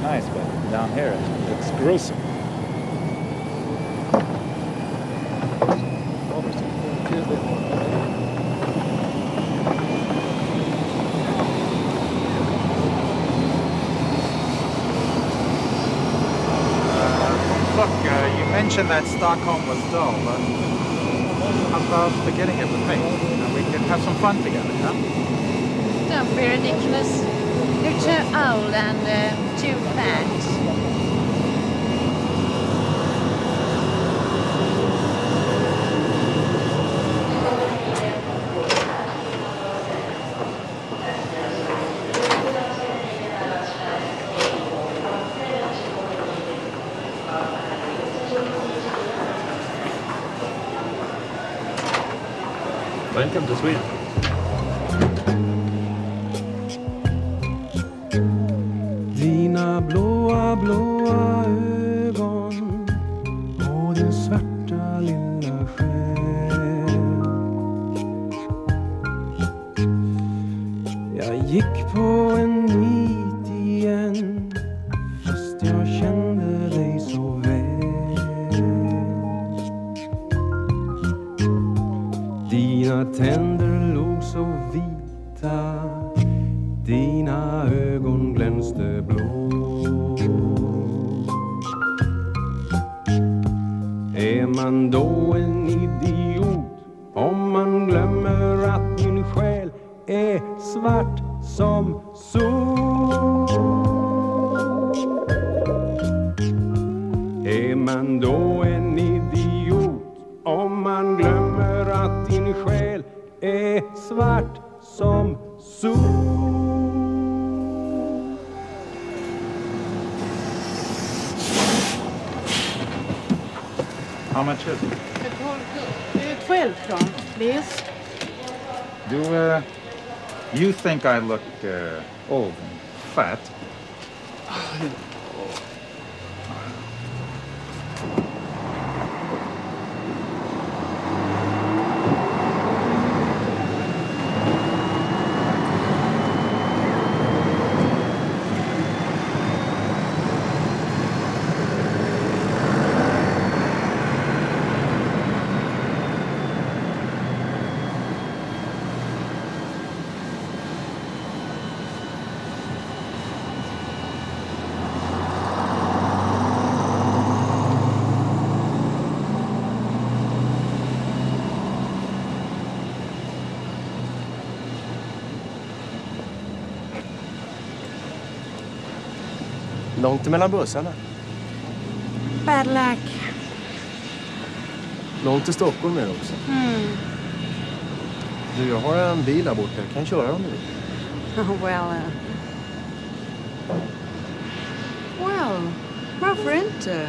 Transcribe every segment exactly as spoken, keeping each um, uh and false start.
nice, but down here it's gruesome. Mentioned that Stockholm was dull, but how about forgetting it with me? You know, we could have some fun together, huh? Don't be ridiculous. You're too old and uh, too fat. Welcome to Sweden. Dina blåa, blåa ögon och din svarta lilla själ. Jag gick på en nit igen fast jag kände dig så väl. Dina tänder låg så vita, dina ögon glänste blå. Är man då en idiot om man glömmer att min själ är svart som sol? Är man då en idiot om man glömmer att din själ är svart som sol? How much is it? twelve crowns, please. Do uh, you think I look uh, old and fat? Långt mellan bussarna. Bad luck. Långt till Stockholm är det också. Mm. Du, jag har en bil där borta. Jag kan köra om du vill. Oh, well. Uh... Well, varför inte?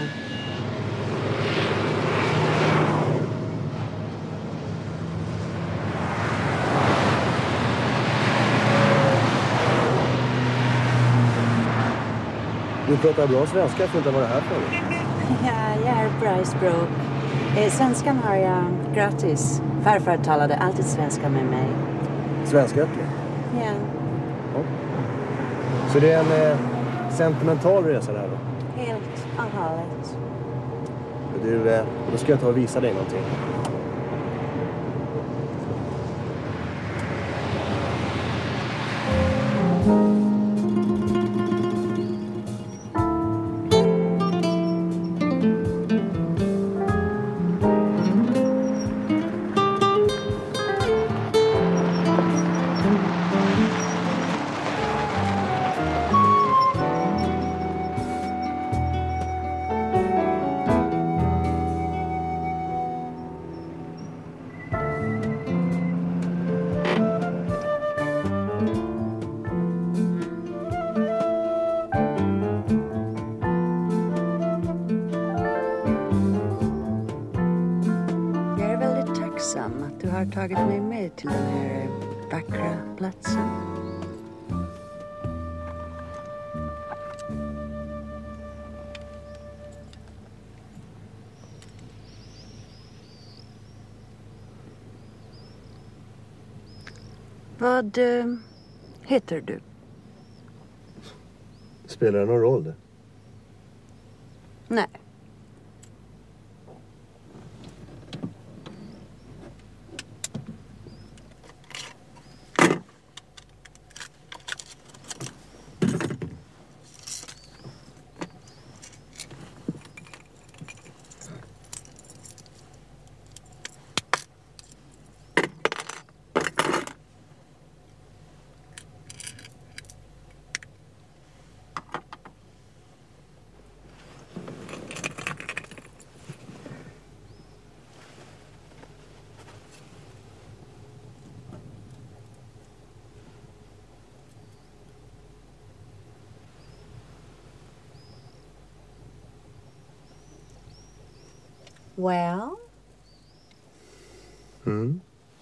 Du pratar bra svenska, för inte vara här för. Ja, jag är bra i språk. Eh, svenskan har jag gratis. Farfar talade alltid svenska med mig. Svenska äpplen? Ja. Ja. Så det är en eh, sentimental resa där då? Helt avhållet. Du, eh, då ska jag ta och visa dig någonting. Att du har tagit mig med till den här vackra platsen. Vad äh, heter du? Spelar det någon roll det? Nej. Well? Mm.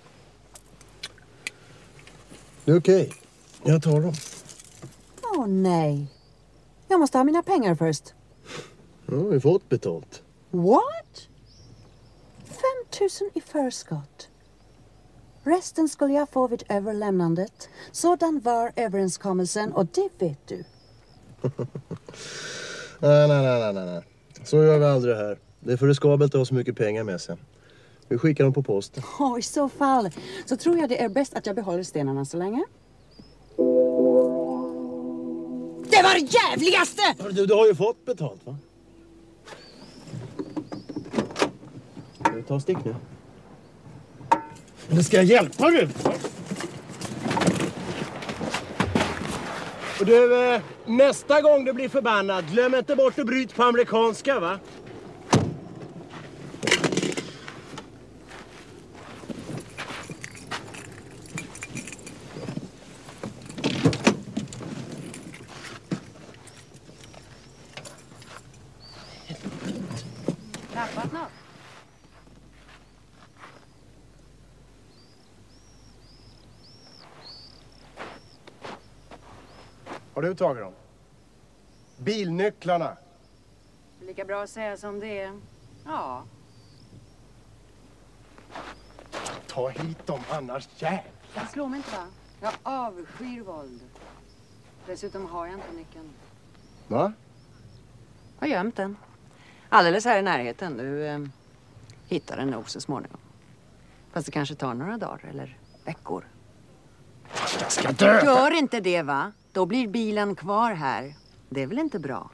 Det är okej. Jag tar dem. Åh oh, nej. Jag måste ha mina pengar först. Ja, vi har fått betalt. What? fem tusen i förskott. Resten skulle jag få vid överlämnandet. Sådan var överenskommelsen och det vet du. nej, nej, nej, nej, nej. Så gör vi aldrig här. Det är för riskabelt att ha så mycket pengar med sig. Vi skickar dem på posten. Oh, i så fall så tror jag det är bäst att jag behåller stenarna så länge. Det var det jävligaste! Du, du har ju fått betalt, va? Ska du ta stick nu? Eller ska jag hjälpa dig? Och du, eh, nästa gång du blir förbannad, glöm inte bort att bryta på amerikanska, va? Tappat något? Har du tagit dem? Bilnycklarna. Lika bra att säga som det är. Ja. Ta hit dem annars, jävlar. Jag slår mig inte, va? Jag avskyr våld. Dessutom har jag inte nyckeln. Va? Jag har gömt den. Alldeles här i närheten. Du eh, hittar den nog så småningom. Fast det kanske tar några dagar eller veckor. Jag ska dö! Gör inte det, va? Då blir bilen kvar här. Det är väl inte bra?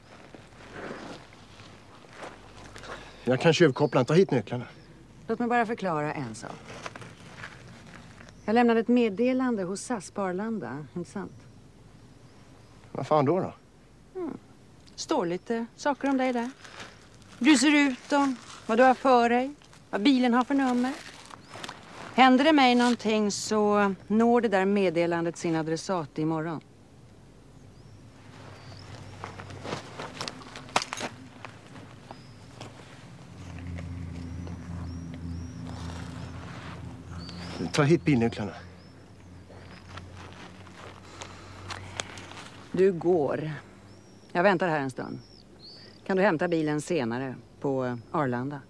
Jag kan tjuvkoppla, ta hit nycklarna. Låt mig bara förklara en sak. Jag lämnade ett meddelande hos S A S på Arlanda, inte sant? Vad fan då då? Mm. Står lite saker om dig där. Hur du ser ut och vad du har för dig. Vad bilen har för nummer. Händer det mig någonting så når det där meddelandet sin adressat imorgon. Ta hit bilnycklarna. Du går. Jag väntar här en stund. Kan du hämta bilen senare på Arlanda?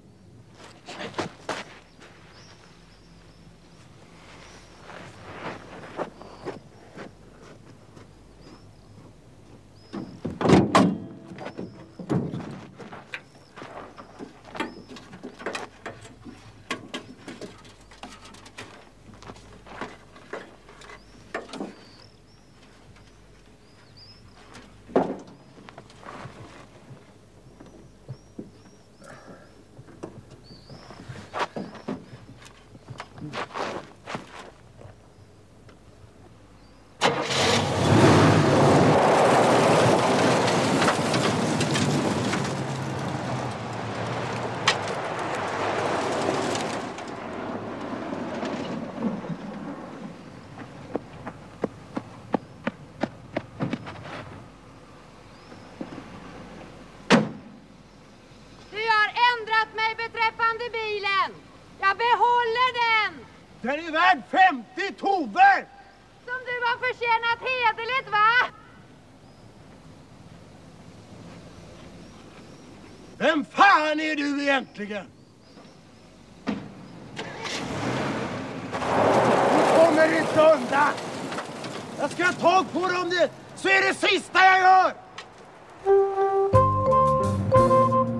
Jag behåller den! Den är värd femtio tover! Som du har förtjänat hederligt, va? Vem fan är du egentligen? Du kommer inte undan! Jag ska ha tag på dem, det så är det sista jag gör!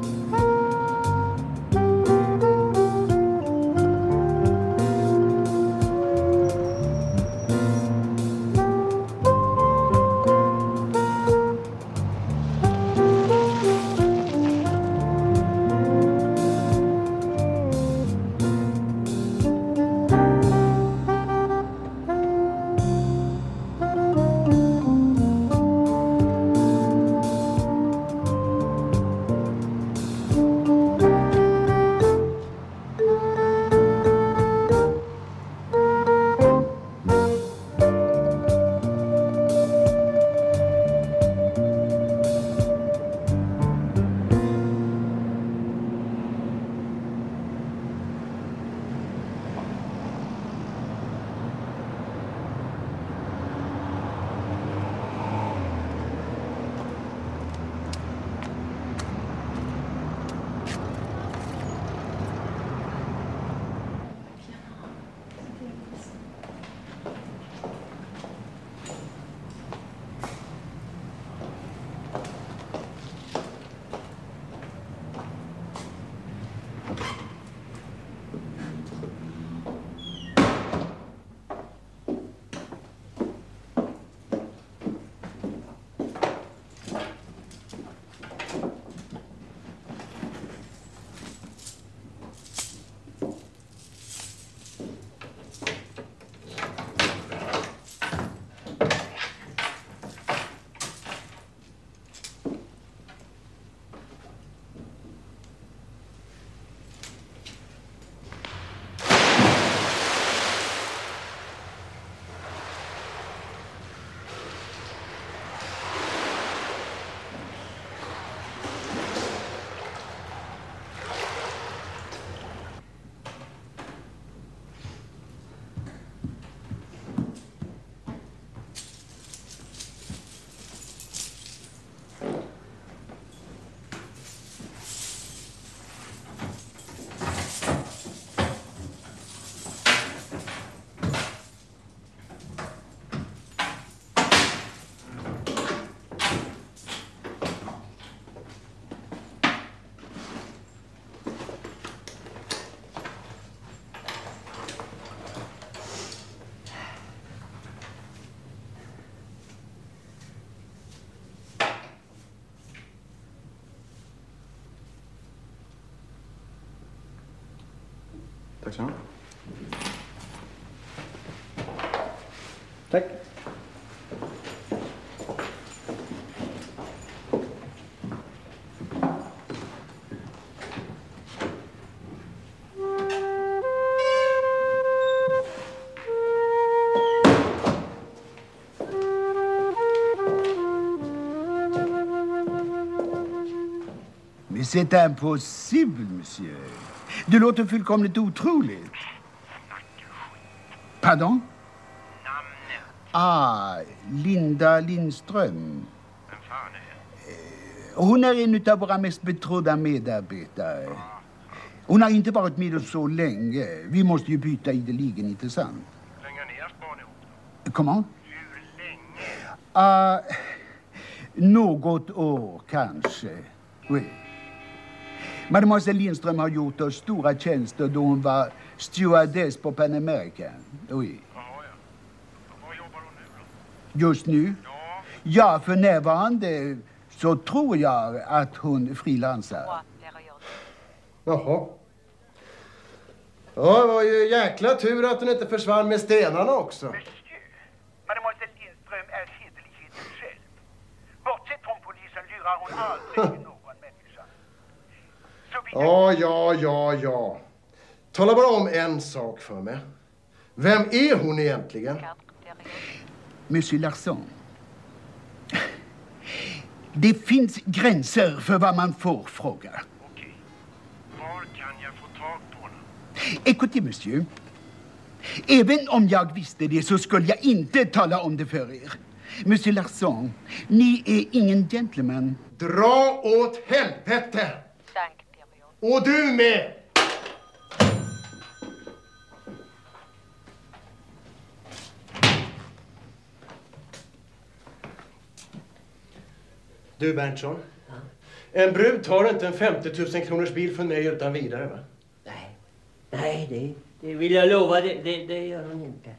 Tack så mycket. Tack. Mais c'est impossible, monsieur. Det låter fullkomligt otroligt. Pardon? Ah, Linda Lindström. Hon är en av våra mest betrodda medarbetare. Hon har inte varit med oss så länge. Vi måste ju byta ideligen, inte sant? Hur länge har ni haft barn ihop? Comment? Hur länge? Ah, något år kanske. Oui. Mademoiselle Lindström har gjort oss stora tjänster då hon var stewardess på Pan American. Oui. Jaha, ja. Var jobbar hon nu då? Just nu? Ja. Ja, för närvarande så tror jag att hon frilansar. Jaha. Ja, det var ju jäkla tur att hon inte försvann med stenarna också. Monsieur, Mademoiselle Lindström är hederligheten själv. Bortsett från polisen lurar hon aldrig någon människa. Ja, ja, ja, ja. Tala bara om en sak för mig. Vem är hon egentligen? Monsieur Larsson. Det finns gränser för vad man får fråga. Okej. Var kan jag få tag på henne? Écoutez, monsieur. Även om jag visste det så skulle jag inte tala om det för er. Monsieur Larsson, ni är ingen gentleman. Dra åt helvete! Och du med! Du Berntsson, ja. En brud tar inte en femtio tusen kronors bil från mig utan vidare, va? Nej, nej det, det vill jag lova, det, det, det gör hon inte.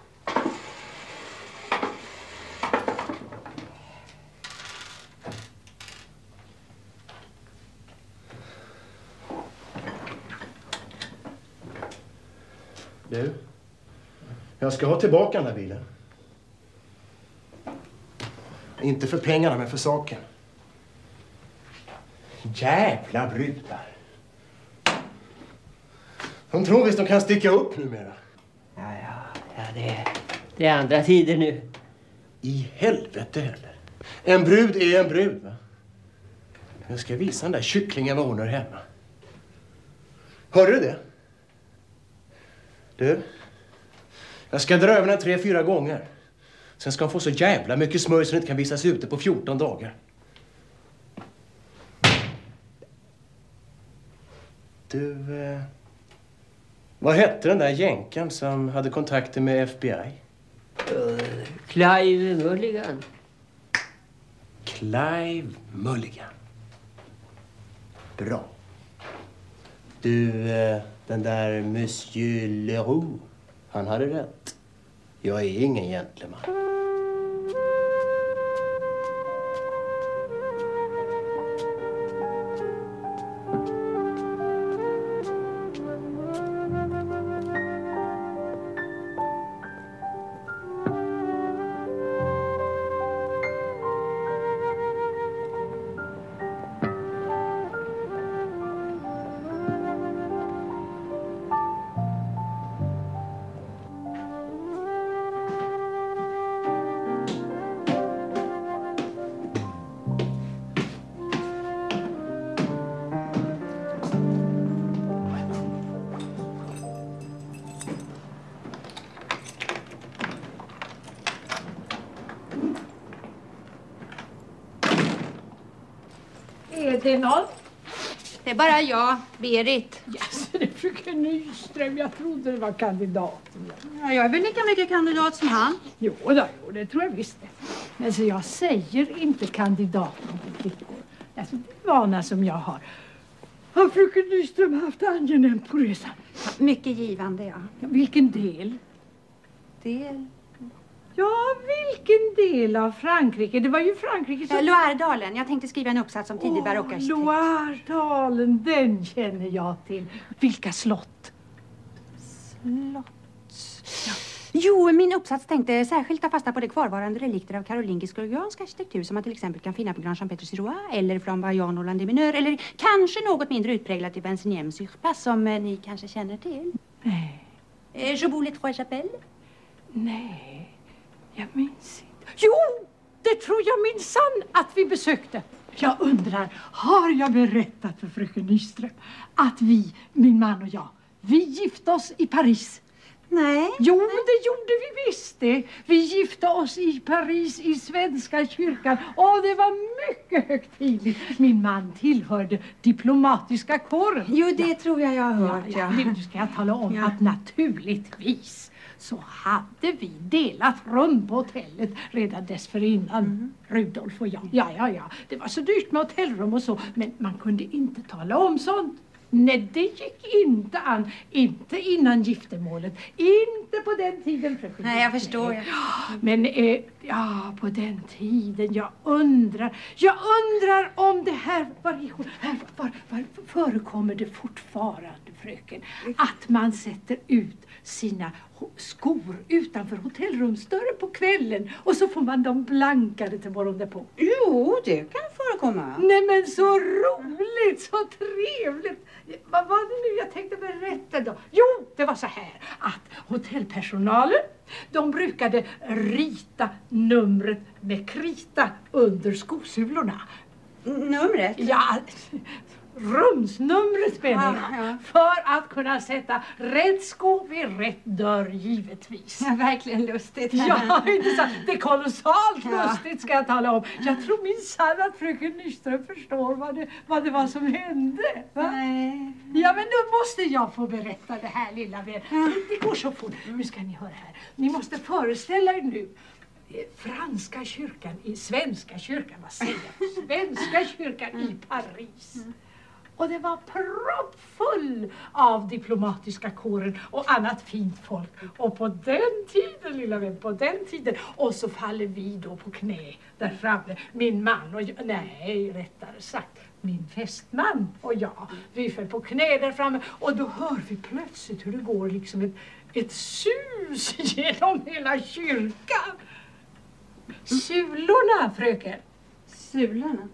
Du, jag ska ha tillbaka den här bilen. Inte för pengarna, men för saken. Jävla brudar. De tror visst de kan sticka upp numera. Ja, ja, ja det, det är andra tider nu. I helvete heller. En brud är en brud, va? Jag ska visa den där kycklingen vad hon hör hemma. Hör du det? Du, jag ska dra över den tre, fyra gånger. Sen ska hon få så jävla mycket smörj så den inte kan visas ute på fjorton dagar. Du, eh, vad hette den där jänkan som hade kontakter med F B I? Uh, Clive Mulligan. Clive Mulligan. Bra. Du, eh, den där Monsieur Leroux, han hade rätt. Jag är ingen gentleman. Är det någon? Det är bara jag, Berit. Yes, det är fröken Nyström. Jag trodde det var kandidaten. Ja, jag är väl lika mycket kandidat som han. Jo, då, jo det tror jag visst. Men så jag säger inte kandidat på flickor. Alltså, det är vana som jag har. Har fröken Nyström haft angenämt på resan? Mycket givande, ja. Ja, vilken del? Del? Ja, vilken del av Frankrike? Det var ju Frankrike som... Äh, Loire-dalen. Jag tänkte skriva en uppsats om tidig barockarkitekt. Loire-dalen, den känner jag till. Vilka slott? Slott. Ja. Jo, min uppsats tänkte särskilt ta fasta på det kvarvarande relikter av karolingisk-georgiansk arkitektur som man till exempel kan finna på Grand Champêtre-Sirois eller Flamboyant Holland de Mineur eller kanske något mindre utpräglat i Vinceniem-Surpas som eh, ni kanske känner till. Nej. Eh, Je les Trois Chapelles? Nej, jag minns inte. Jo, det tror jag minsann att vi besökte. Jag undrar, har jag berättat för fröken Nyström att vi, min man och jag, vi gifte oss i Paris? Nej. Jo, det gjorde vi visst det. Vi gifte oss i Paris i Svenska kyrkan och det var mycket högtidligt. Min man tillhörde diplomatiska kåren. Jo, det ja. tror jag jag har hört, ja. ja. ja. Nu ska jag tala om ja. att naturligtvis så hade vi delat rum på hotellet redan dessförinnan, mm. Rudolf och jag. Ja, ja, ja. Det var så dyrt med hotellrum och så, men man kunde inte tala om sånt. Nej, det gick inte an. Inte innan giftermålet. Inte på den tiden. Nej, jag förstår. Jag Men eh, ja, på den tiden. Jag undrar. Jag undrar om det här var, var, var, var förekommer det fortfarande, fröken. Att man sätter ut sina skor utanför hotellrumsdörren på kvällen. Och så får man dem blankade till morgon därpå. Jo, det kan förekomma. Nej, men så roligt, så trevligt. Vad var det nu jag tänkte berätta då? Jo, det var så här att hotellpersonalen, de brukade rita numret med krita under skosulorna. Numret? Ja, rumsnumret menar jag. Ja, ja. För att kunna sätta rätt sko vid rätt dörr, givetvis. Ja, verkligen lustigt. Ja, inte sant. Det är kolossalt ja. lustigt ska jag tala om. Jag tror minsann att fröken Nyström förstår vad det, vad det var som hände. Va? Nej. Ja, men då måste jag få berätta det här, lilla vän. Ja. Det går så fort. Nu ska ni höra här. Ni måste föreställa er nu. Franska kyrkan i Svenska kyrkan, vad säger jag? Svenska kyrkan mm. i Paris. Mm. Och det var proppfull av diplomatiska kåren och annat fint folk. Och på den tiden, lilla vän, på den tiden. Och så faller vi då på knä där framme. Min man och jag, nej, rättare sagt, min fästman och jag. Vi föll på knä där framme och då hör vi plötsligt hur det går liksom ett, ett sus genom hela kyrkan. Sulorna, fröken. Sulorna?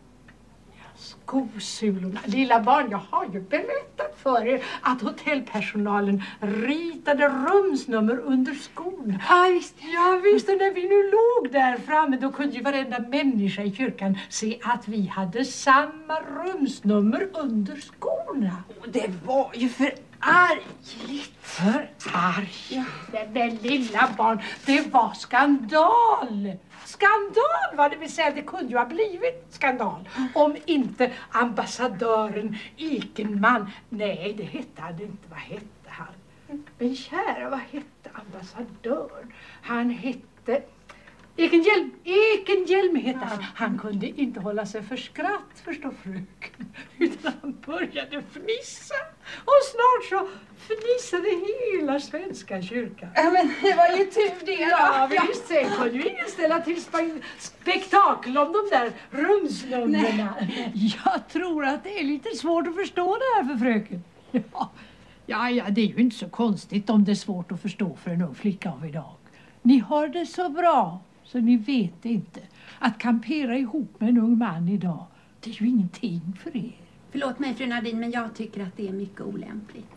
Skosulorna. Lilla barn, jag har ju berättat för er att hotellpersonalen ritade rumsnummer under skon. Ja, visst. Ja, visst. Och när vi nu låg där framme, då kunde ju varenda människa i kyrkan se att vi hade samma rumsnummer under skorna. Och det var ju för argligt. För arg? Ja. Men lilla barn, det var skandal. Skandal var det, vill säga det kunde ju ha blivit skandal om inte ambassadören Ekenman, nej det hette han inte, vad hette han? Men kära, vad hette ambassadören? Han hette Ekenhjelm, Ekenhjelm hette han. Han kunde inte hålla sig för skratt, förstår fröken, utan han började fnissa. Och snart så fnissade hela Svenska kyrkan. Ja, men det var ju tur det. Ja, visst, sen kunde ju ingen ställa till spe- spektakel om de där rumsnummerna. Jag tror att det är lite svårt att förstå det här för fröken. Ja, ja, ja, det är ju inte så konstigt om det är svårt att förstå för en ung flicka av idag. Ni har det så bra. Så ni vet inte att kampera ihop med en ung man idag, det är ju ingenting för er. Förlåt mig, fru Nadine, men jag tycker att det är mycket olämpligt.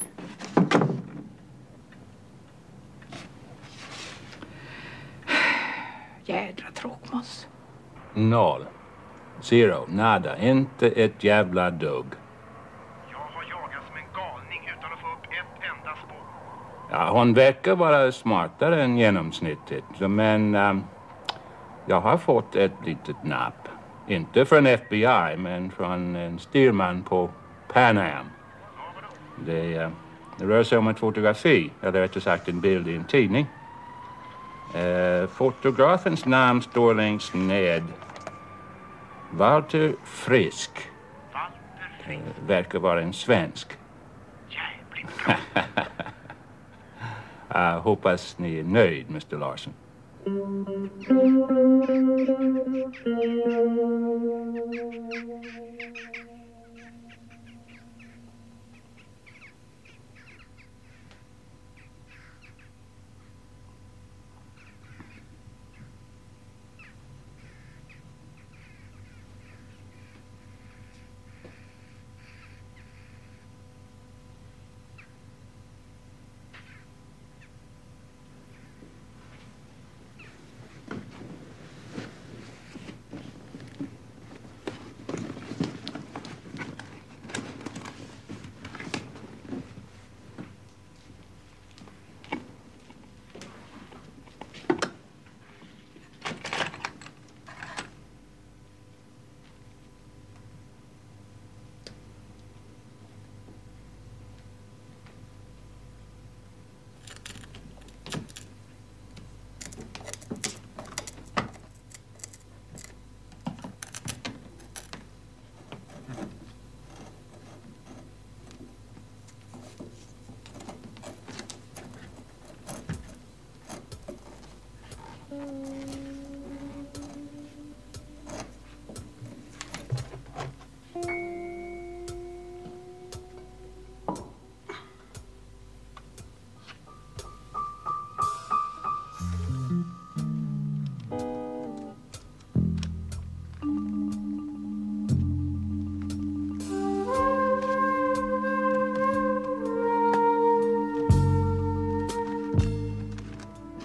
Jädra tråkmås. Noll. Zero. Nada. Inte ett jävla dugg. Jag har jagat som en galning utan att få upp ett enda spår. Ja, hon verkar vara smartare än genomsnittet. Men um, jag har fått ett litet napp. Inte från F B I, men från en styrman på Pan Am. Det, uh, det rör sig om ett fotografi, eller rättare sagt en bild i en tidning. Uh, fotografens namn står längst ned. Walter Frisk. Walter Frisk. Uh, verkar vara en svensk. Jävligt bra. Jag hoppas ni är nöjd, mister Larsson.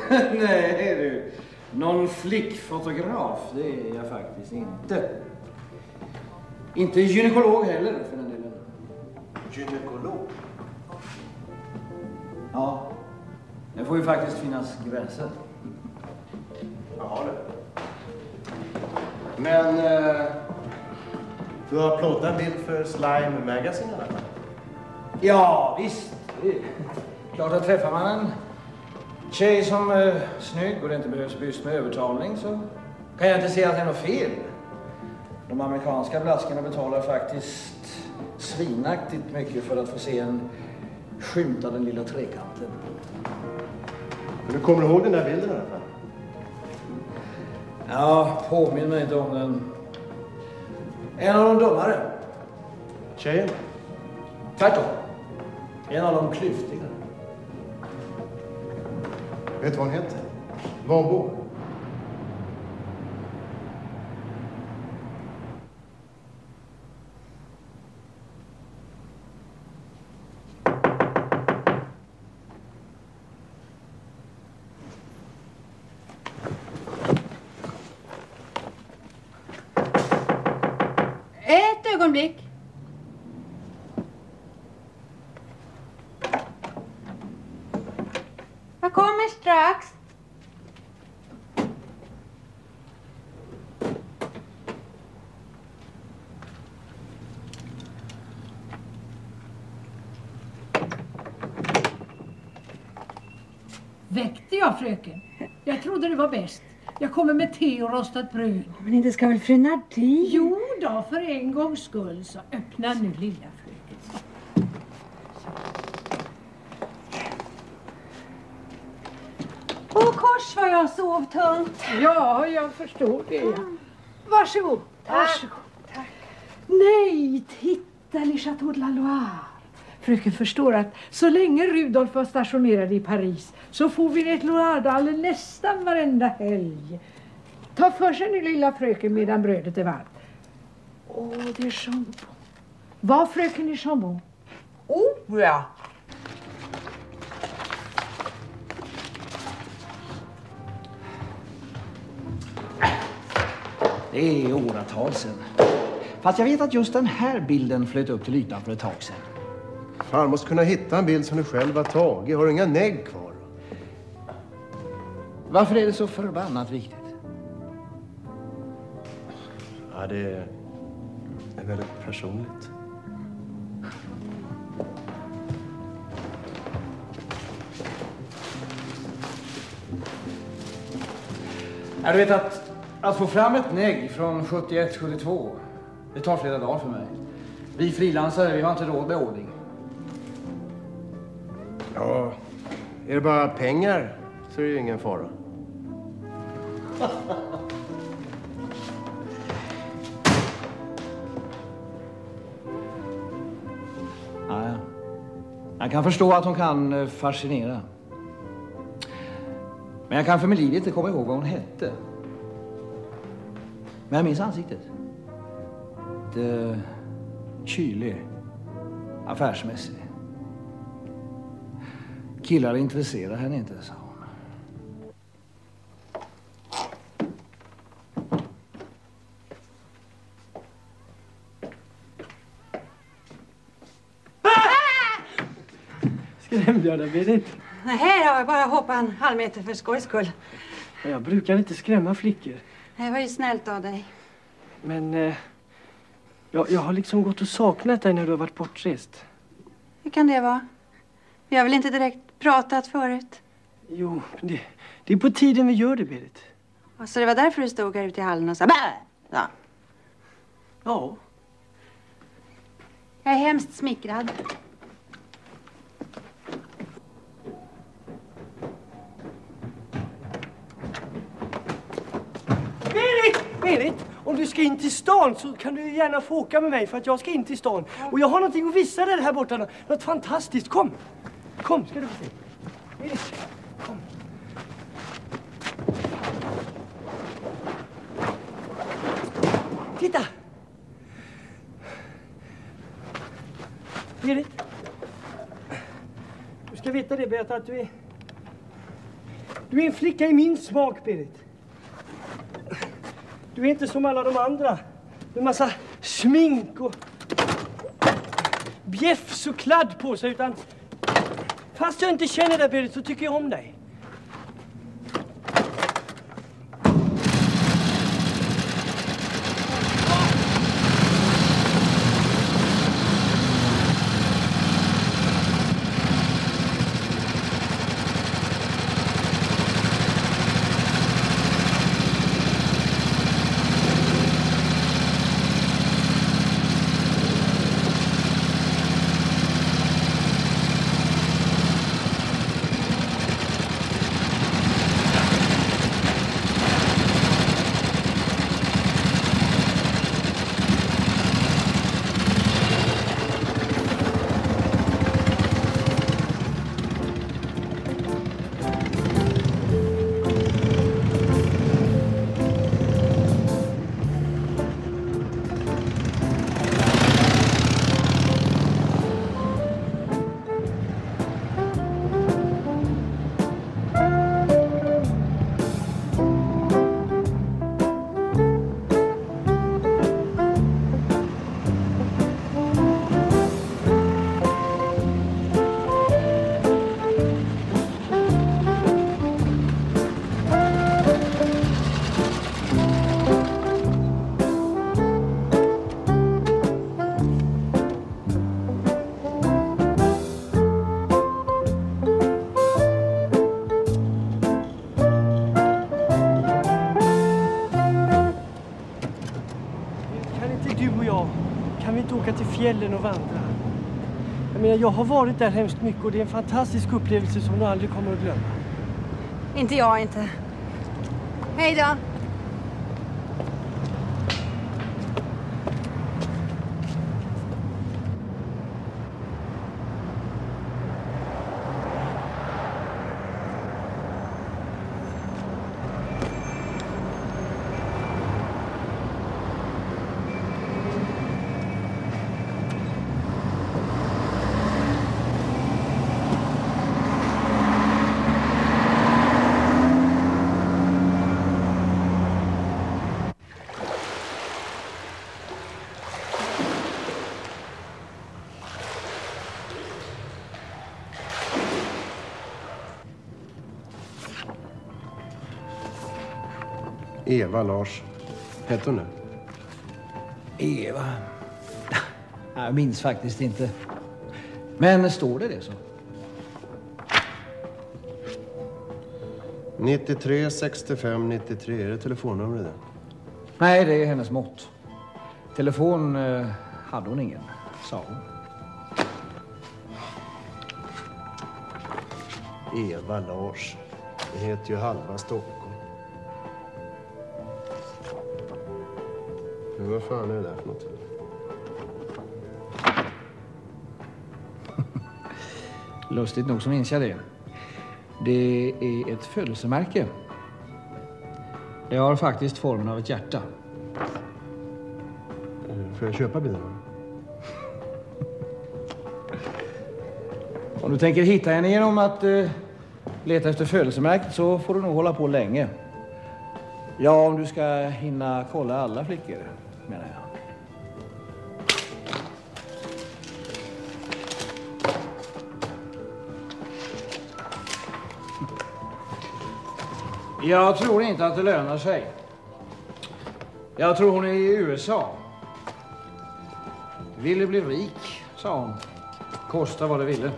Nej du, någon flickfotograf, det är jag faktiskt inte. Inte gynekolog heller för den delen. Gynekolog? Ja, det får ju faktiskt finnas gränser. Ja, det. Men eh, du har plåtat en bild för Slime Magazine eller? Ja, visst. Det är klart att träffar man en tjej som är eh, snygg och det inte behövs byst med övertalning så kan jag inte se att det är något fel. De amerikanska blaskarna betalar faktiskt svinaktigt mycket för att få se en skymt av den lilla trekanten. Men du kommer ihåg den där bilden i alla fall? Ja, påminn mig inte om den. En av de dummare. Tjejen? Tvärtom. En av de klyftiga. Vet du vad hon heter? Var hon bor? Ett ögonblick. Jag kommer strax. Väckte jag, fröken? Jag trodde det var bäst. Jag kommer med te och rostat bröd. Men inte ska väl fru Nardin? Jo då, för en gångs skull så öppna nu lilla fröken. Åh kors vad jag sov tunt. Ja, jag förstår det. Mm. Varsågod. Tack. Varsågod. Tack. Nej, titta i Chateau de la Loire. Fröken förstår att så länge Rudolf var stationerad i Paris så får vi ett Loire nästan varenda helg. Ta för sig nu lilla fröken medan brödet är varmt. Åh, det är jambon. Var fröken i jambon? Oh, ja. Det är åratal sedan. Fast jag vet att just den här bilden flöt upp till ytan för ett tag sedan. Fan, måste kunna hitta en bild som du själv har tagit. Har du inga negg kvar? Varför är det så förbannat viktigt? Ja, det är, det är väldigt personligt. Jag vet att, att få fram ett negg från sjuttioett sjuttiotvå, det tar flera dagar för mig. Vi frilansare, vi har inte råd med ordning. Ja, är det bara pengar så är det ju ingen fara. Ja, jag kan förstå att hon kan fascinera. Men jag kan för mitt liv inte komma ihåg vad hon hette. Men jag minns ansiktet. Det kylig, affärsmässig. Killar intresserar henne inte, sa hon. Skrämde jag dig, Berit? Nej, här har jag bara hoppat en halv meter för skojs skull. Jag brukar inte skrämma flickor. Det var ju snällt av dig. Men eh, jag, jag har liksom gått och saknat dig när du har varit bortrest. Hur kan det vara? Vi har väl inte direkt pratat förut? Jo, det, det är på tiden vi gör det, Berit. Så det var därför du stod här ute i hallen och sa bä! Ja. Ja. Jag är hemskt smickrad. Berit! Berit! Om du ska in till stan så kan du gärna få åka med mig för att jag ska in till stan. Och jag har någonting att visa dig här borta. Något fantastiskt. Kom! Kom, ska du få se. Berit, kom. Titta! Berit. Du ska veta det, Berit, att du är... Du är en flicka i min smak, Berit. Du är inte som alla de andra. Med massa smink och bjäfs och kladd på sig, utan fast jag inte känner dig, Berit, så tycker jag om dig. Till fjällen och vandra. Jag menar, jag har varit där hemskt mycket och det är en fantastisk upplevelse som du aldrig kommer att glömma. Inte jag inte. Hej då. Eva Lars. Hette hon det? Eva? Jag minns faktiskt inte. Men står det det så? nittiotre sextiofem nittiotre, är det telefonnumret det? Nej, det är hennes mått. Telefon eh, hade hon ingen, sa hon. Eva Lars. Det heter ju halva Stockholm. Men vad fan är det där för något? Lustigt nog så minns jag det. Det är ett födelsemärke. Det har faktiskt formen av ett hjärta. Får jag köpa bilen? Om du tänker hitta henne genom att eh, leta efter födelsemärket så får du nog hålla på länge. Ja, om du ska hinna kolla alla flickor, menar jag. Jag tror inte att det lönar sig. Jag tror hon är i U S A. Ville bli rik, sa hon. Kosta vad det ville.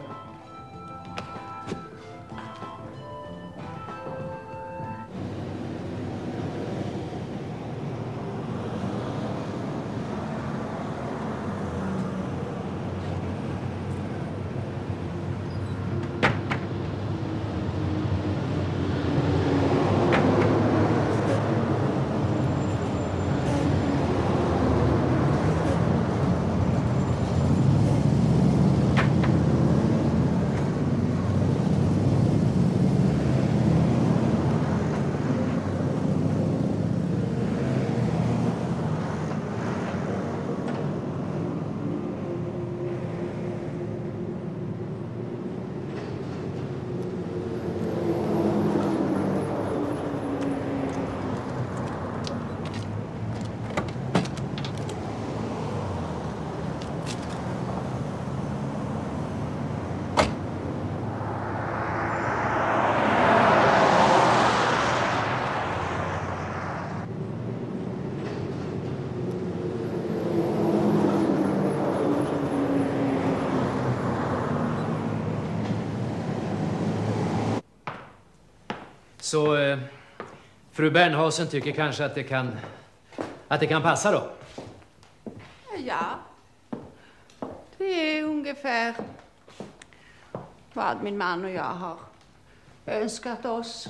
Så eh, fru Bernhausen tycker kanske att det kan att det kan passa då. Ja. Det är ungefär vad min man och jag har önskat oss.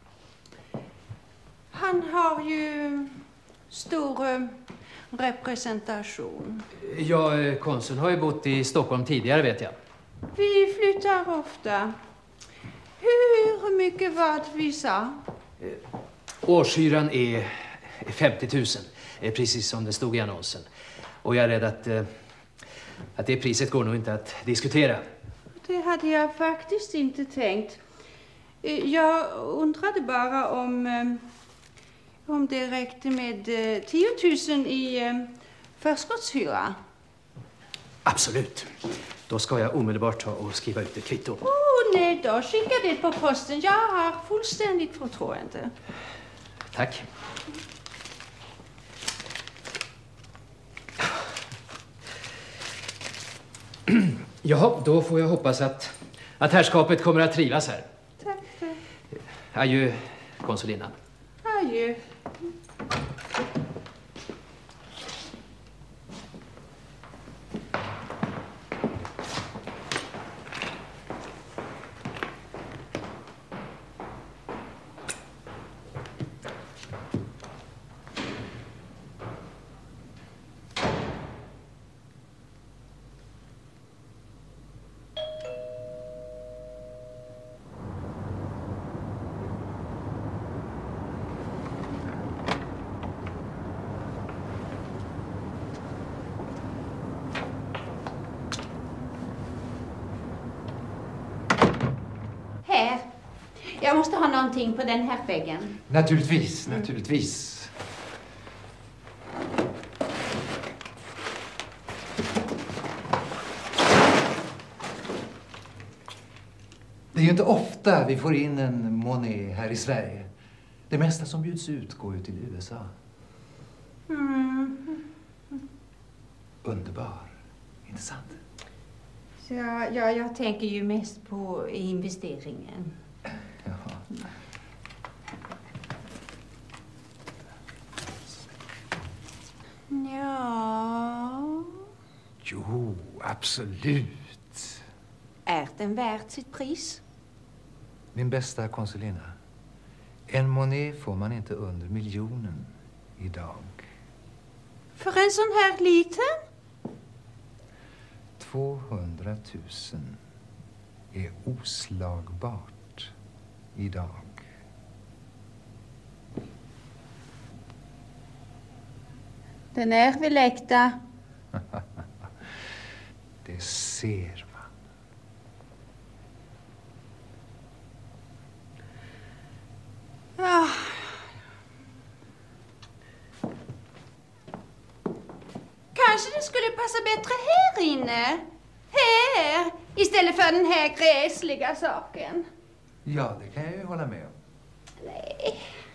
Han har ju stor eh, representation. Ja, eh, konsuln har ju bott i Stockholm tidigare, vet jag. Vi flyttar ofta. Hur mycket vad vi sa? Årshyran är femtio tusen, eh, precis som det stod i annonsen. Och jag är rädd att, eh, att det priset går nog inte att diskutera. Det hade jag faktiskt inte tänkt. Eh, Jag undrade bara om, eh, om det räckte med eh, tio tusen i eh, förskottshyra. Absolut. Då ska jag omedelbart ta och skriva ut ett kvitto. Oh, nej då, skicka det på posten. Jag har fullständigt förtroende. Tack. Jaha, då får jag hoppas att, att herrskapet kommer att trivas här. Tack, tack. Adjö, konsulinnan. Adjö. Här. Jag måste ha någonting på den här väggen. Naturligtvis, naturligtvis. Det är ju inte ofta vi får in en Monet här i Sverige. Det mesta som bjuds ut går ju till U S A. Mm. Underbar, inte sant? Ja, ja, jag tänker ju mest på investeringen. Jaha. Ja. Jo, absolut. Är den värd sitt pris? Min bästa konsulina. En Monet får man inte under miljonen idag. För en sån här liten? tvåhundratusen är oslagbart idag. Den är väl äkta? Det ser man. Ja. Kanske det skulle passa bättre här inne. Här, istället för den här gräsliga saken. Ja, det kan jag ju hålla med om. Nej.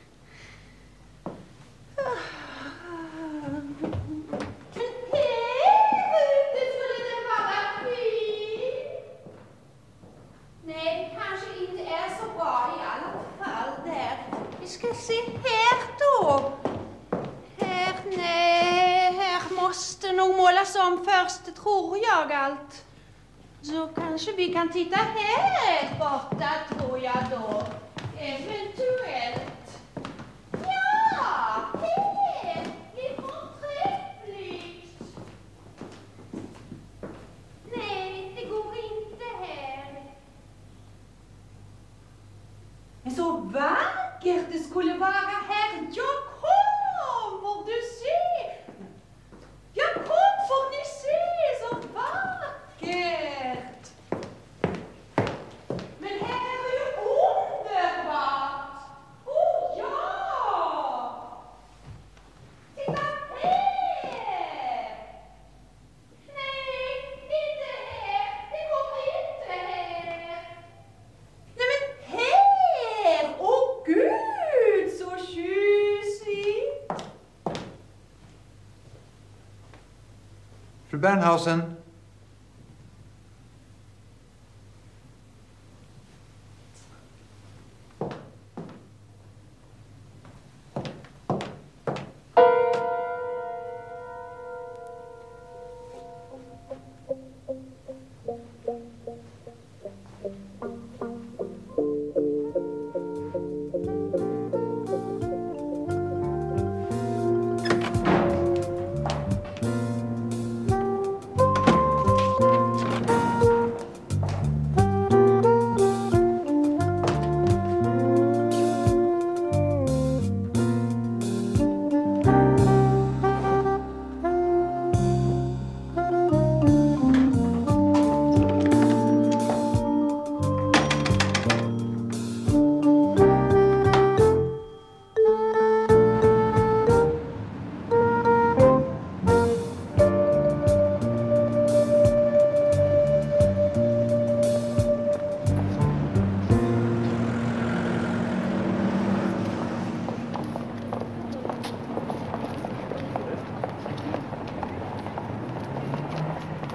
Nej, kanske inte är så bra i alla fall där. Vi ska se här då. Här, nej, här måste nog målas om först, tror jag allt. Så kanske vi kan titta här borta, tror jag då. Eventuellt. Ja, här. Det är förträffligt. Nej, det går inte här. Men så vackert det skulle vara här. Jag kommer, du ser. Jag kommer, får ni se, så vackert. Men här är ju underbart. Oh ja. Titta här. Nej, inte här. Det kommer inte här. Nej men här! Åh gud, så tjusigt! Fru Bernhausen.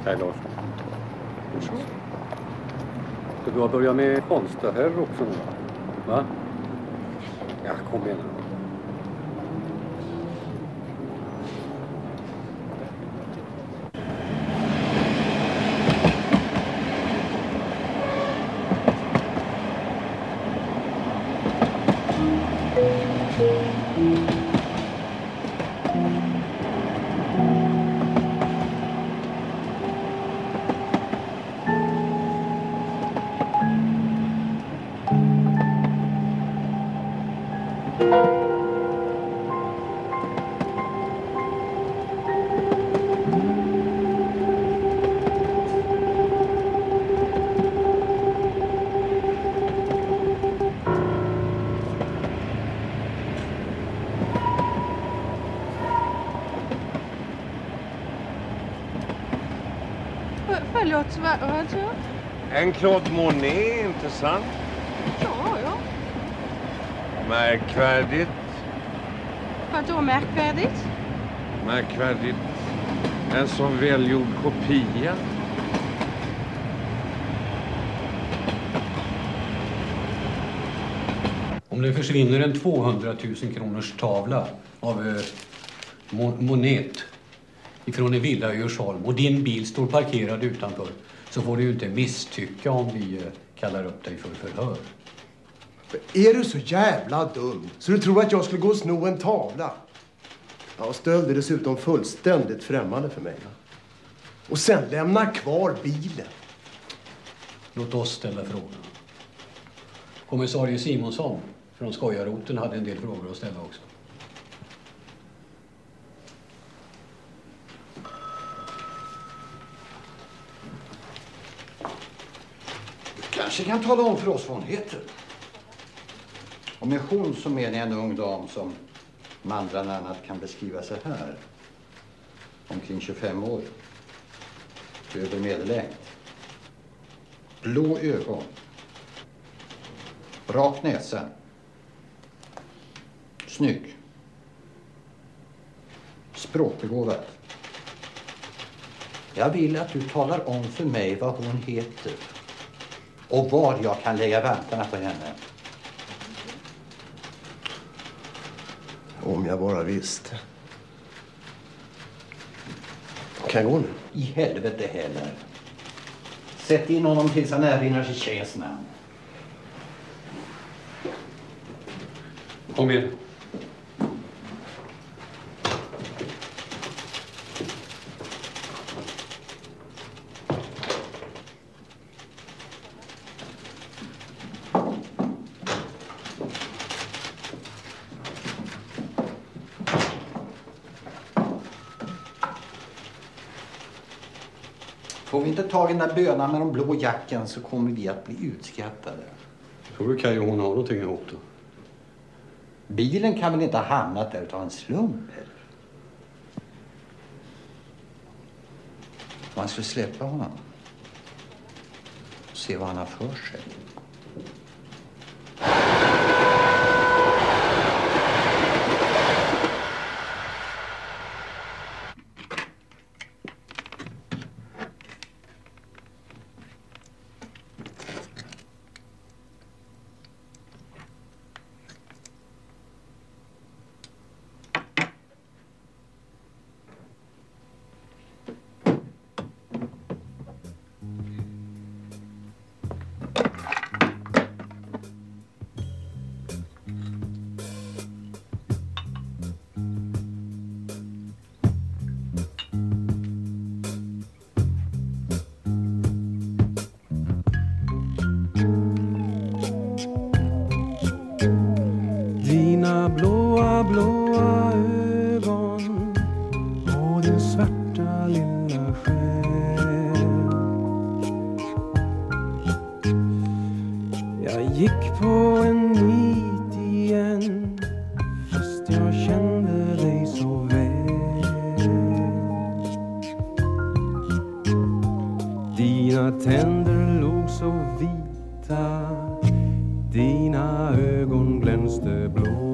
Hej Lars. Så du har börjat med konst här också nu, va? Ja, kom igen. Förlåt, vad, vad tror jag? En Claude Monet, inte sant? Ja, ja. Märkvärdigt. Vad då märkvärdigt? Märkvärdigt. En sån välgjord kopia. Om det försvinner en tvåhundratusen kronors tavla av eh, Mo- Monet ifrån en villa i Djursholm och din bil står parkerad utanför, så får du ju inte misstycka om vi eh, kallar upp dig för förhör. Är du så jävla dum så du tror att jag skulle gå och sno en tavla? Ja, stöld är dessutom fullständigt främmande för mig. Och sen lämna kvar bilen. Låt oss ställa frågan. Kommissarie Simonsson från Skojaroten hade en del frågor att ställa också. Du kanske kan tala om för oss vad hon heter. Och med hon så menar jag en ung dam som man bland annat kan beskriva så här. Omkring tjugofem år. Över medellängd. Blå ögon. Rak näsa. Snygg. Språkbegåvad. Jag vill att du talar om för mig vad hon heter. Och var jag kan lägga vantarna på henne. Om jag bara visste. Kan jag gå nu? I helvete heller. Sätt in honom tills han erinrar sig tjejens namn. Kom igen. Får vi inte tag i den där bönan med de blå jacken så kommer vi att bli utskrattade. Tror du Kaj och hon har någonting ihop då? Bilen kan väl inte ha hamnat där utav en slump heller? Man skulle släppa honom. Se vad han har för sig. Dina blåa, blåa ögon och din svarta lilla själ. Jag gick på en nit igen fast jag kände dig så väl. Dina tänder låg så vita, dina ögon glänste blå.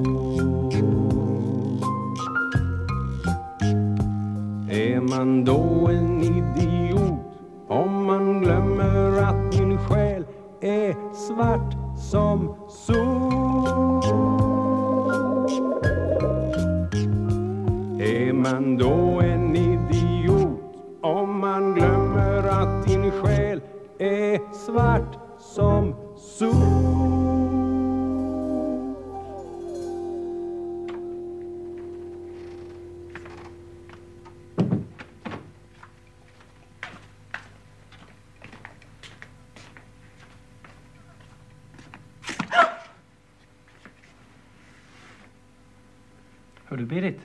Är man då en idiot man då en idiot om man glömmer att din själ är svart som sol? Hör du, Berit?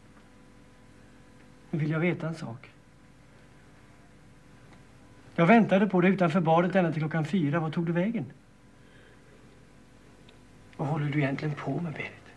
Nu vill jag veta en sak. Jag väntade på dig utanför badet ända till klockan fyra. Vad tog du vägen? Vad håller du egentligen på med, Berit?